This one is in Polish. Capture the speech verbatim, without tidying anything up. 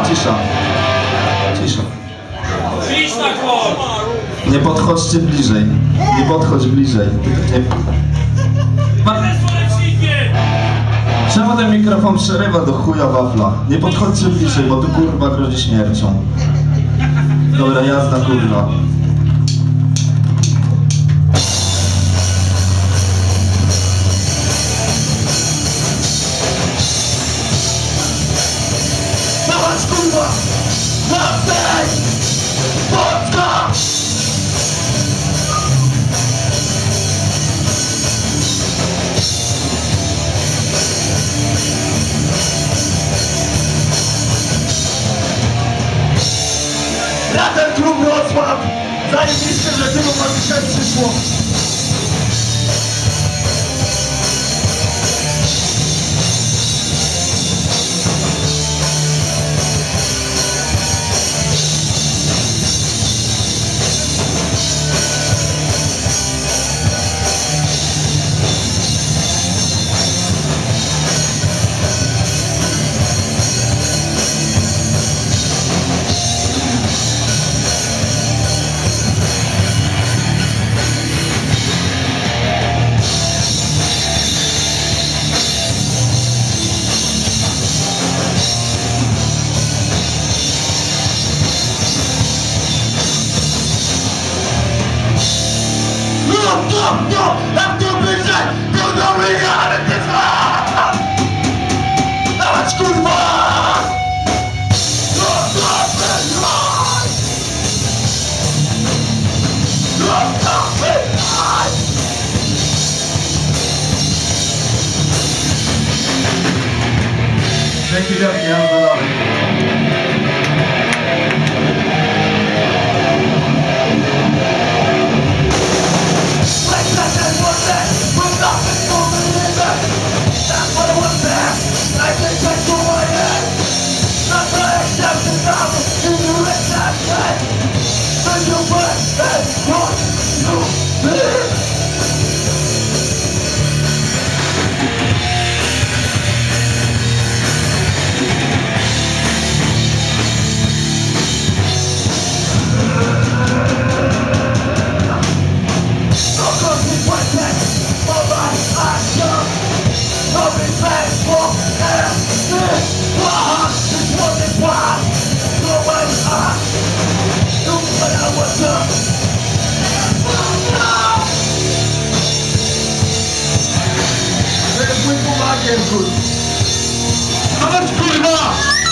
Cisza. Cisza. Nie Nie podchodźcie bliżej. Nie podchodź bliżej. Nie... Ma... Czemu ten mikrofon przerywa do chuja wafla? Nie podchodźcie bliżej, bo tu kurwa grozi śmiercią. Dobra, jazda kurwa. Dawać kurwa! Na tej! Polska! Razem klub Wrocław! Zajebiście, że tylu wam dzisiaj przyszło! No, no, no! I'm too busy! Go do reality! Dawać kurwa! No, no, no! No, no, no! Dzięki wielkie, ja mam dalej. Dawać kurwa!